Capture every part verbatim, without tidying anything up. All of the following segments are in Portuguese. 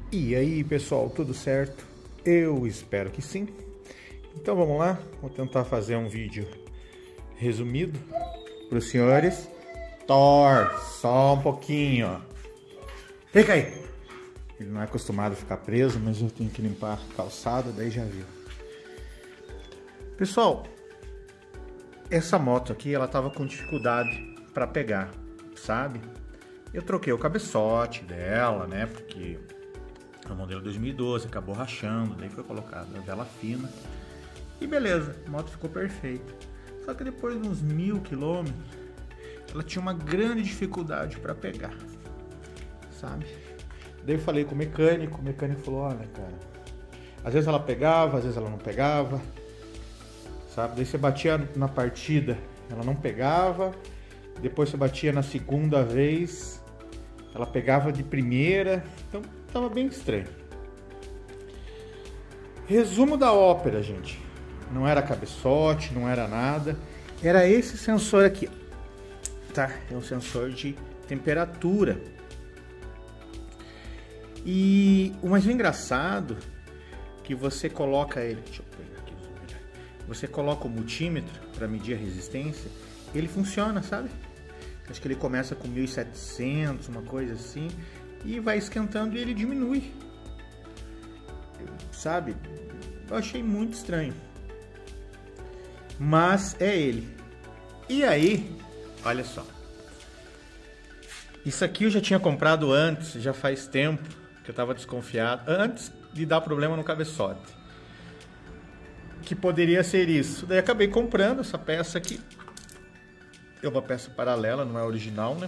E aí, pessoal, tudo certo? Eu espero que sim. Então vamos lá, vou tentar fazer um vídeo resumido para os senhores. Thor, só um pouquinho, ó. Fica aí. Ele não é acostumado a ficar preso, mas eu tenho que limpar a calçada, daí já viu. Pessoal, essa moto aqui, ela tava com dificuldade para pegar, sabe? Eu troquei o cabeçote dela, né? Porque é o modelo dois mil e doze, acabou rachando, daí foi colocada a vela fina. E beleza, a moto ficou perfeita. Só que depois de uns mil quilômetros, ela tinha uma grande dificuldade para pegar, sabe? Daí eu falei com o mecânico, o mecânico falou, olha, cara, às vezes ela pegava, às vezes ela não pegava, sabe? Daí você batia na partida, ela não pegava, depois você batia na segunda vez, ela pegava de primeira, então tava bem estranho. Resumo da ópera, gente. Não era cabeçote, não era nada. Era esse sensor aqui. Tá, é um sensor de temperatura. E o mais engraçado que você coloca ele, deixa eu pegar aqui, você coloca o multímetro para medir a resistência, ele funciona, sabe? Acho que ele começa com mil e setecentos, uma coisa assim, e vai esquentando e ele diminui. Sabe? Eu achei muito estranho. Mas é ele. E aí, olha só. Isso aqui eu já tinha comprado antes, já faz tempo que eu estava desconfiado, antes de dar problema no cabeçote. Que poderia ser isso. Daí acabei comprando essa peça aqui. É uma peça paralela, não é original, né?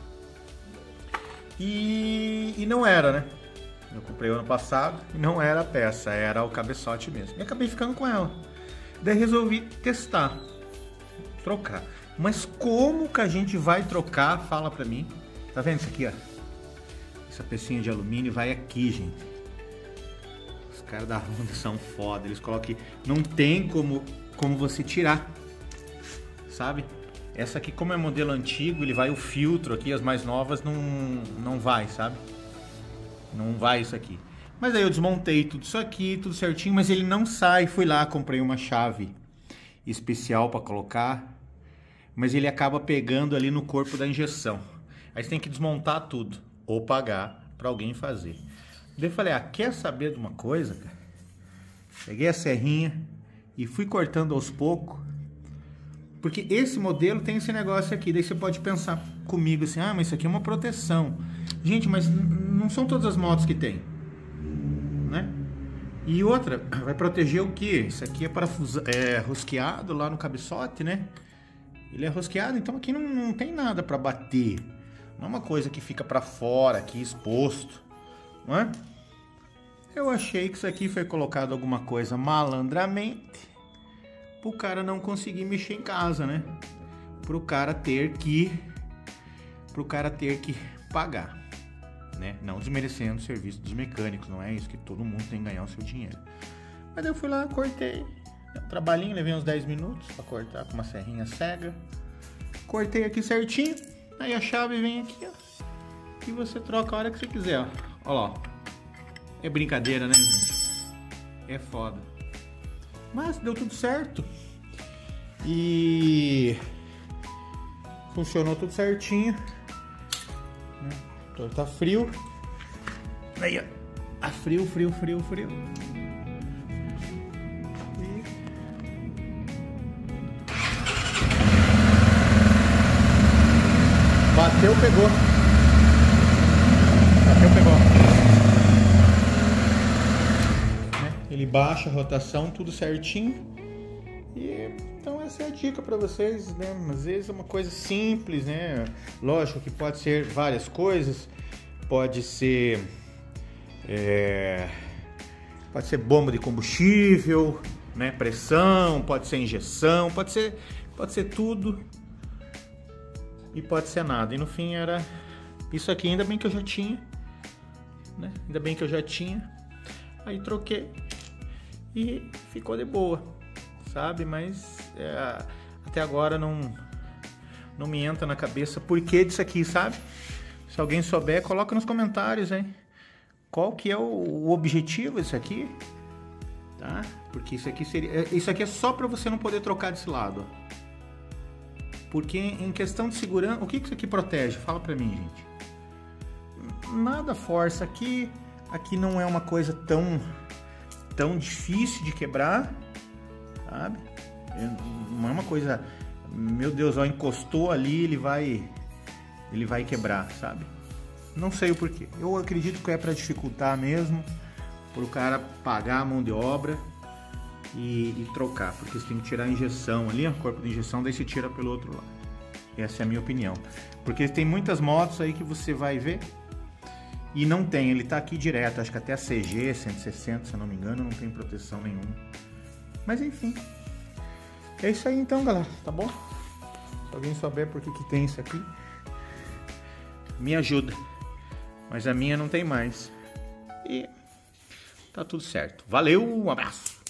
E, e não era, né? Eu comprei ano passado e não era a peça, era o cabeçote mesmo. E acabei ficando com ela. Daí resolvi testar, trocar. Mas como que a gente vai trocar? Fala pra mim. Tá vendo isso aqui, ó? Essa pecinha de alumínio vai aqui, gente. Os caras da Honda são foda. Eles colocam aqui. Não tem como, como você tirar, sabe? Essa aqui, como é modelo antigo, ele vai o filtro aqui. As mais novas não, não vai, sabe? Não vai isso aqui. Mas aí eu desmontei tudo isso aqui, tudo certinho, mas ele não sai. Fui lá, comprei uma chave especial para colocar, mas ele acaba pegando ali no corpo da injeção. Aí você tem que desmontar tudo ou pagar para alguém fazer. Daí eu falei, ah, quer saber de uma coisa, cara? Peguei a serrinha e fui cortando aos poucos, porque esse modelo tem esse negócio aqui. Daí você pode pensar comigo assim, ah, mas isso aqui é uma proteção. Gente, mas não são todas as motos que tem, né? E outra, vai proteger o quê? Isso aqui é parafusa, é rosqueado lá no cabeçote, né? Ele é rosqueado, então aqui não, não tem nada para bater. Não é uma coisa que fica para fora aqui, exposto, não é? Eu achei que isso aqui foi colocado alguma coisa malandramente pro cara não conseguir mexer em casa, né? Pro cara ter que pro cara ter que pagar, né? Não desmerecendo o serviço dos mecânicos, não é isso, que todo mundo tem que ganhar o seu dinheiro. Mas eu fui lá, cortei, deu um trabalhinho, levei uns dez minutos para cortar com uma serrinha cega. Cortei aqui certinho, aí a chave vem aqui, ó, e você troca a hora que você quiser, ó. Olha lá, ó. É brincadeira, né, gente? É foda. Mas deu tudo certo. E funcionou tudo certinho. Então tá frio. Aí, ó. Tá frio, frio, frio, frio. E... bateu, pegou. Bateu, pegou. Ele baixa a rotação, tudo certinho. E então essa é a dica para vocês, né? Às vezes é uma coisa simples, né? Lógico que pode ser várias coisas. Pode ser é, pode ser bomba de combustível, né? Pressão, pode ser injeção, pode ser pode ser tudo e pode ser nada. E no fim era isso aqui. Ainda bem que eu já tinha, né? Ainda bem que eu já tinha. Aí troquei e ficou de boa, sabe? Mas é, até agora não, não me entra na cabeça por que disso aqui, sabe? Se alguém souber, coloca nos comentários, hein? qual que é o, o objetivo disso aqui, tá? Porque isso aqui seria, isso aqui é só para você não poder trocar desse lado, ó. Porque em questão de segurança, o que isso aqui protege? Fala pra mim, gente. Nada força aqui. Aqui não é uma coisa tão, tão difícil de quebrar, sabe? Não é uma coisa, meu Deus, ó, encostou ali, ele vai, ele vai quebrar, sabe? Não sei o porquê. Eu acredito que é para dificultar mesmo, para o cara pagar a mão de obra. E, e trocar, porque você tem que tirar a injeção ali, o corpo de injeção, daí se tira pelo outro lado. Essa é a minha opinião. Porque tem muitas motos aí que você vai ver e não tem, ele tá aqui direto, acho que até a C G cento e sessenta, se eu não me engano, não tem proteção nenhuma. Mas enfim, é isso aí então, galera, tá bom? Se alguém souber por que que tem isso aqui, me ajuda. Mas a minha não tem mais. E tá tudo certo. Valeu, um abraço!